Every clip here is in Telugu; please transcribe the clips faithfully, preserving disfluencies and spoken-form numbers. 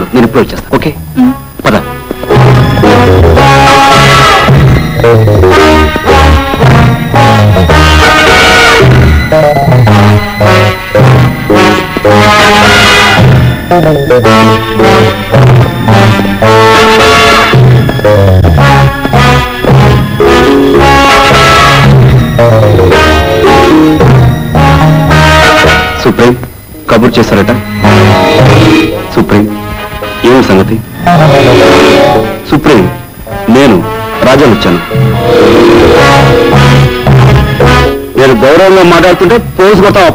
ఉండు, నేను ఇప్పుడు వచ్చేస్తా. ఓకే పద. సుప్రీం కబుర్ చేశారట. సుప్రీం ఏమి సంగతి? సుప్రీం నేను రాజా వచ్చాను. నేను గౌరవంగా మాట్లాడుతుంటే పోజు కొత్త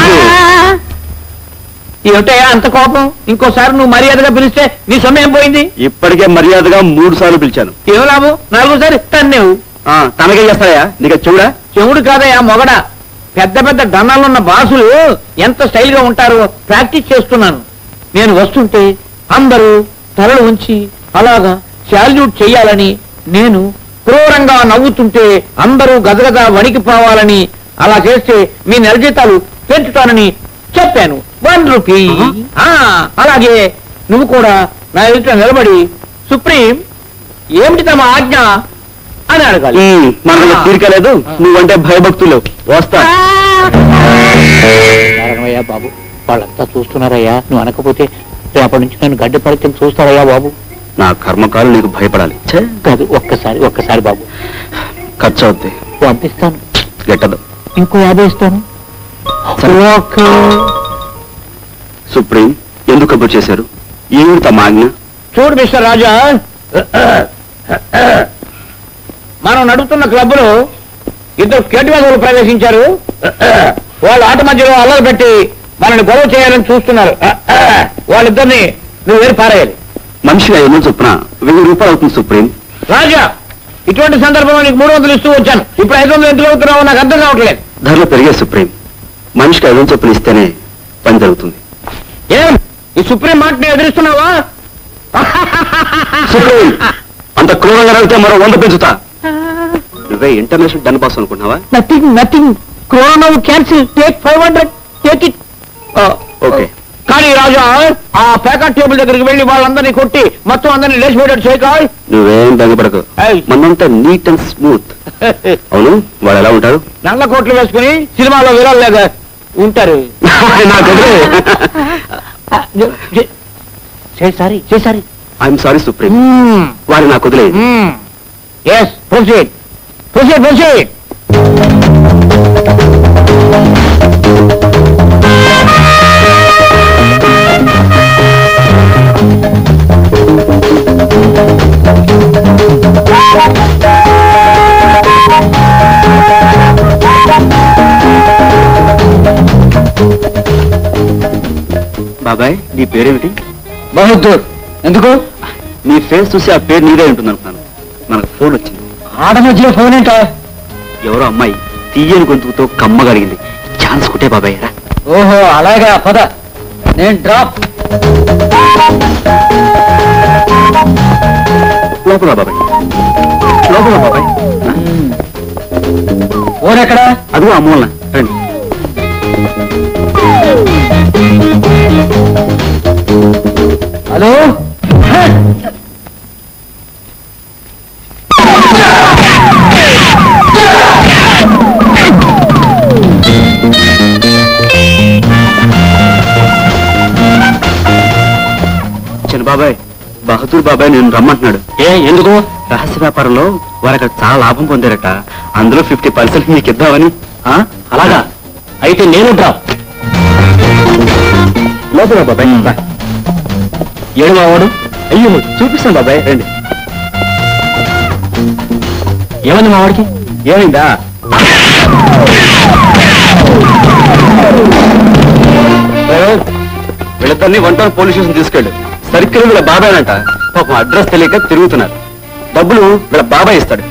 ఏమిటయ్యా అంత కోపం? ఇంకోసారి నువ్వు మర్యాదగా పిలిస్తే నీ సమయం పోయింది. ఇప్పటికే మర్యాదగా మూడు సార్లు పిలిచాను. ఏం లాభం? నాలుగోసారి తన్నేవు. తనకే చేస్తాయా? నీకు చెవుడా? చెవుడు కాదయ్యా మొగడా. పెద్ద పెద్ద దండాలున్న బాసులు ఎంత స్టైల్ గా ఉంటారో ప్రాక్టీస్ చేస్తున్నాను. నేను వస్తుంటే అందరూ తలలు ఉంచి అలాగా శాల్యూట్ చెయ్యాలని, నేను క్రూరంగా నవ్వుతుంటే అందరూ గదగద వణికిపోవాలని, అలా చేస్తే మీ నెల జీతాలు పెంచుతానని చెప్పాను. One rupee. అలాగే నువ్వు కూడా నా ఎదుట నిలబడి సుప్రీం ఏమిటి తమ ఆజ్ఞ అని అడగాలి. మనకు తీరికలేదు, నువ్వంటే భయభక్తులు. వస్తా. నారాయణయ్యా బాబు, వాళ్ళంతా చూస్తున్నారయ్యా. నువ్వు అనకపోతే రేపటి నుంచి నన్ను గడ్డి పరిచయం చూస్తారయ్యా బాబు. నా కర్మకాలు నీకు భయపడాలి కాదు. ఒక్కసారి ఒక్కసారి బాబు. ఖర్చు అవుద్ది. పంపిస్తాను. గెట్టదు. ఇంకో యాభై ఇస్తాను. సుప్రీం ఎందుకు కబుర్ చేశారు? ఏమిటి తమ ఆజ్ఞ? చూడు మిస్టర్ రాజా, మనం నడుపుతున్న క్లబ్ లో ఇద్దరు కేటువేదవులు ప్రవేశించారు. వాళ్ళు ఆట మధ్యలో అల్లరి పెట్టి మనల్ని గొడవ చేయాలని చూస్తున్నారు. వాళ్ళిద్దరిని నువ్వు వేరు పారేయాలి. మనిషిగా ఏమో చొప్పున వెయ్యి రూపాయలు అవుతుంది సుప్రీం. రాజా, ఇటువంటి సందర్భంలో నీకు మూడు వందలు ఇస్తూ వచ్చాను. ఇప్పుడు ఐదు వందలు ఎందుకు అవుతున్నావో నాకు అర్థం కావట్లేదు. ధరలు పెరిగే సుప్రీం. మనిషికి ఐదు వందలు చొప్పున ఇస్తేనే పని జరుగుతుంది. ఏం ఈ సుప్రీం మాటని ఎదురిస్తున్నావా? సుప్రీం అంత క్రూరంగా అడిగితే మరో వంద పెంచుతా. నువ్వే ఇంటర్నేషనల్ డన్ బాస్ అనుకుంటున్నావా? Nothing nothing. Corona cancel. Take five hundred. Take it. Okay. కానీ రాజా, ఆ ప్యాకెట్ టేబుల్ దగ్గరికి వెళ్ళి వాళ్ళందరినీ కొట్టి మొత్తం అందరినీ లేచిపోయాడు చేయకాయ్. నువ్వేం బెంగపడకు, మనంతా నీట్ అండ్ స్మూత్. అవును, వాళ్ళు ఎలా ఉంటారు? నల్ల కోట్లు వేసుకుని సినిమాలో విరాలు లేక ఉంటారు. Sorry sorry I'm sorry supreme. వారి నాకు వదిలేదు. Yes, proceed proceed proceed. బాబాయ్, నీ పేరేమిటి? బహదూర్. ఎందుకు? నీ ఫేస్ చూసి ఆ పేరు నీదే ఉంటుంది అనుకున్నాను. మనకు ఫోన్ వచ్చింది. ఆడ మధ్యలో ఫోన్ ఏంటో? ఎవరో అమ్మాయి తీయని గొంతుకుతో కమ్మగా అడిగింది. ఛాన్స్ కుట్టే బాబాయ్ రా. ఓహో అలాగా, పద. నేను డ్రాప్. లోపల బాబాయ్, లోపల బాబాయ్. ఫోన్ ఎక్కడ? అదిగో అమ్మోళ్ళ. రండి. హలో. చిన్న బాబాయ్, బహదూర్ బాబాయ్ నేను రమ్మంటున్నాడు. ఏ ఎందుకు? రహస్య వ్యాపారంలో వారు అక్కడ చాలా లాభం పొందారట. అందులో ఫిఫ్టీ పర్సెంట్ మీకు ఇద్దామని. అలాగా? అయితే నేను డ్రాప్. లోపల బాబాయ్. ఏడు మావాడు? అయ్యో, చూపిస్తాను బాబాయ్, రండి. ఏమైంది మావాడికి? ఏమైందా? వీళ్ళిద్దరిని వన్ టౌన్ పోలీస్ స్టేషన్ తీసుకెళ్ళు. సర్కిల్ వీళ్ళ బాబాయ్నంట. పాపం అడ్రస్ తెలియక తిరుగుతున్నారు. డబ్బులు వీళ్ళ బాబాయ్ ఇస్తాడు.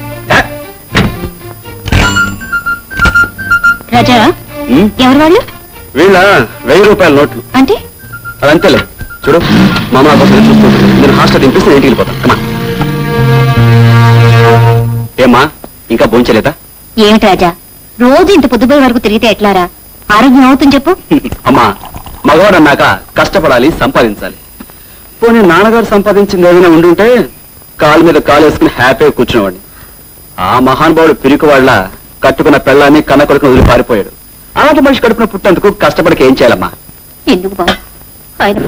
రాజా, ఎవరు వాళ్ళు? వీళ్ళ వెయ్యి రూపాయల నోట్లు. అంటే అదంతేలే. చూడు, మా అమ్మ కోసం చూసుకుంటుంది. నేను హాస్టల్ దింపిస్తే ఇంటికి వెళ్ళిపోతాను. కమా. ఏమ్మా, ఇంకా భోంచలేదా? ఏమిటి రాజా, రోజు ఇంత పొద్దుపోయే వరకు తిరిగితే ఎట్లారా? ఆరోగ్యం అవుతుంది చెప్పు. అమ్మా, మగవాడు అన్నాక కష్టపడాలి, సంపాదించాలి. పోనీ నాన్నగారు సంపాదించింది ఏదైనా ఉండుంటే కాలు మీద కాలు వేసుకుని హ్యాపీగా కూర్చునేవాడిని. ఆ మహానుభావుడు పిరికి వాళ్ళ కట్టుకున్న పెళ్ళాన్ని కన్న కొడుకుని వదిలి పారిపోయాడు. అలాంటి మనిషి కడుపున పుట్టేందుకు కష్టపడికి ఏం చేయాలమ్మా? ఎందుకు బాబు ఆయన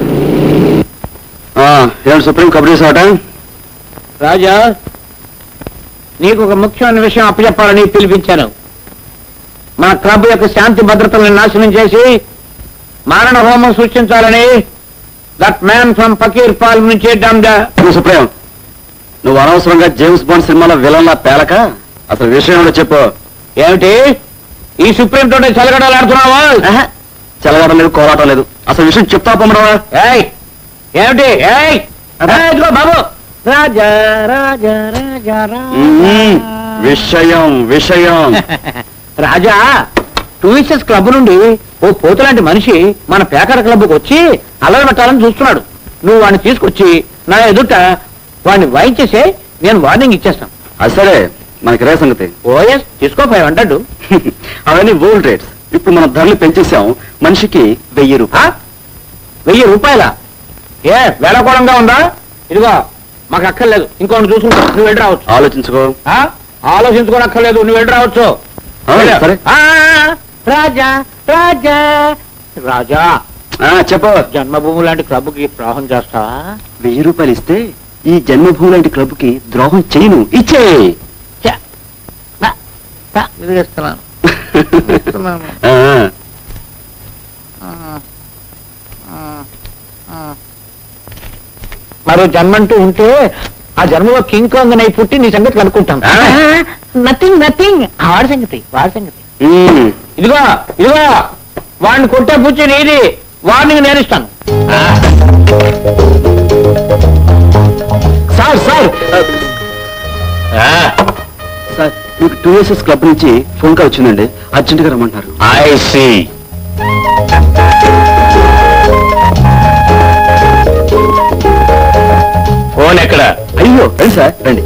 ఏమిటి సుప్రీం కబుర్ చేసావట? రాజా, నీకు ఒక ముఖ్యమైన విషయం అప్పచెప్పాలని పిలిపించాను. మన క్లబ్ యొక్క శాంతి భద్రతలను నాశనం చేసి మారణ హోమం సృష్టించాలని దట్ మ్యాన్ ఫ్రమ్ పకీర్ పాల్ నుంచి డండా. సుప్రీం, నువ్వు అనవసరంగా జేమ్స్ బాండ్ సినిమాలో విలన్లా పేలక అసలు విషయం ఏమిటో చెప్పు. ఏమిటి ఈ సుప్రీం తోటే చలగడాలు ఆడుతున్నావా? చెలగడం లేదు, కోలాటం లేదు. అసలు విషయం చెప్తా పొమ్మడవా? ఏయ్ ఏమిటి? ఏయ్ ఇదిగో బాబు, రాజా రాజా రాజా మ్మ్. విషయం విషయం రాజా, టూరిస్టర్స్ క్లబ్ నుండి ఓ పోతులాంటి మనిషి మన పేకర క్లబ్కి వచ్చి అల్లరి పెట్టాలని చూస్తున్నాడు. నువ్వు వాడిని తీసుకొచ్చి నా ఎదుట వాడిని వాయించేసే, నేను వార్నింగ్ ఇచ్చేస్తాను. అది సరే, మనకి రే సంగతి. ఓఎస్ తీసుకోపోయావు అంటాడు. అవన్నీ ఓల్డ్ రేట్స్. ఇప్పుడు మనం ధరలు పెంచేసాం. మనిషికి వెయ్యి రూపాయలు. వెయ్యి రూపాయల? ఏ వేళకోళంగా ఉందా? ఇదిగో మాకు అక్కర్లేదు, ఇంకోటి చూసుకుంటా. నువ్వు వెళ్ళి రావచ్చు. ఆలోచించుకో. ఆలోచించుకోనక్కర్లేదు, నువ్వు వెళ్ళి రావచ్చు. ఆ, సరే. ఆ, రాజా రాజా రాజా ఆ, చెప్పు. జన్మభూమి లాంటి క్లబ్కి ద్రోహం చేస్తావా? వెయ్యి రూపాయలు ఇస్తే ఈ జన్మభూమి లాంటి క్లబ్ కి ద్రోహం చేయను. ఇచ్చే ఇస్తున్నాను. మరో జన్మంటూ ఉంటే ఆ జన్మలో కింగ్ కాంగ్ అయి పుట్టి నీ సంగతి కనుక్కుంటాను. Nothing nothing. వాడి సంగతి వాడి సంగతి. ఇదిగో ఇదిగో వాడిని కొట్టే పుచ్చి నీది, వాడిని నేను ఇస్తాను. సార్ సార్ సార్, మీకు టూ ఇయర్స్ క్లబ్ నుంచి ఫోన్ కాల్ వచ్చిందండి. అర్జెంట్ గా రమ్మంటున్నారు. I see. ఫోన్ ఎక్కడ? అయ్యో రండి సార్, రండి.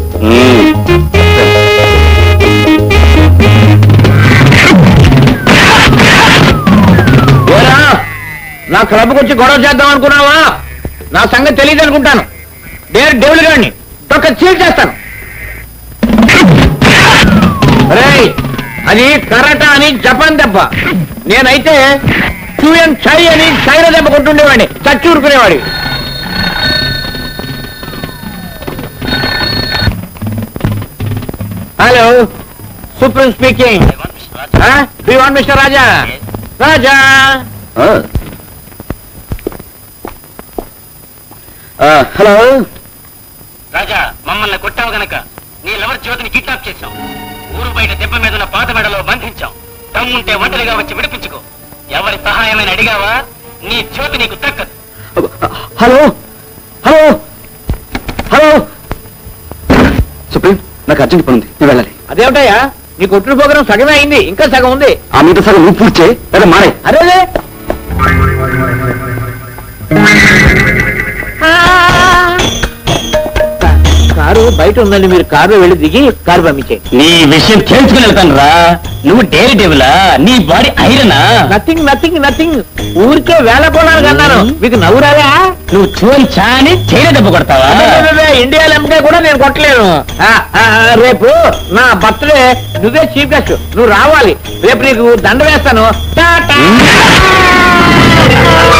ఏరా, నా క్లబ్కి వచ్చి గొడవ చేద్దాం అనుకున్నావా? నా సంగతి తెలియదు అనుకుంటాను. డేర్ డెవిల్ గాడిని తొక్క చీల్ చేస్తాను. రేయ్, అది కరాటా అని జపాన్ దెబ్బ. నేనైతే చూయన్ చై అని చైనా దెబ్బ కొట్టుండేవాడిని, చచ్చి ఊరుకునేవాడి. Hello, supreme speaking. Do you want mister Raja? Raja hello. Raja, మమ్మల్ని కొట్టావు గనక నీ లవర్ జ్యోతిని కిడ్నాప్ చేశాం. ఊరు బయట దెబ్బ మీద ఉన్న పాత మెడలో బంధించాం. దమ్ముంటే ఒంటరిగా వచ్చి విడిపించుకో. ఎవరి సహాయమైన అడిగావా, నీ జ్యోతి నీకు దక్కదు. Hello hello hello. సుప్రీం, నాకు అర్జెంట్ పని ఉంది, నేను వెళ్ళాలి. అదేమిటయ్యా, నీ కొట్టుడు ప్రోగ్రాం సగమే అయింది, ఇంకా సగం ఉంది. ఆ మీద సగం నువ్వు పూర్తి చేయి, లేదా మారే. అదే కారు బయట ఉందండి, మీరు కారులో వెళ్ళి దిగి కారు పంపించే. నీ విషయం తెలుసుకుని వెళ్తాను రా. నువ్వు డైరీ టేబులా? నీ బాడీ ఐరనా? Nothing nothing nothing. ఊరికే వేల కోణాలు అన్నాను, మీకు నవ్వురాదా? నువ్వు చూని చాని చైనా దెబ్బ కొడతావా? ఇండియా ఎంపీ కూడా నేను కొట్టలేను. ఆ, ఆ, రేపు నా బర్త్డే, నువ్వే చీఫ్ గెస్ట్, నువ్వు రావాలి. రేపు నీకు దండ వేస్తాను. టాటా.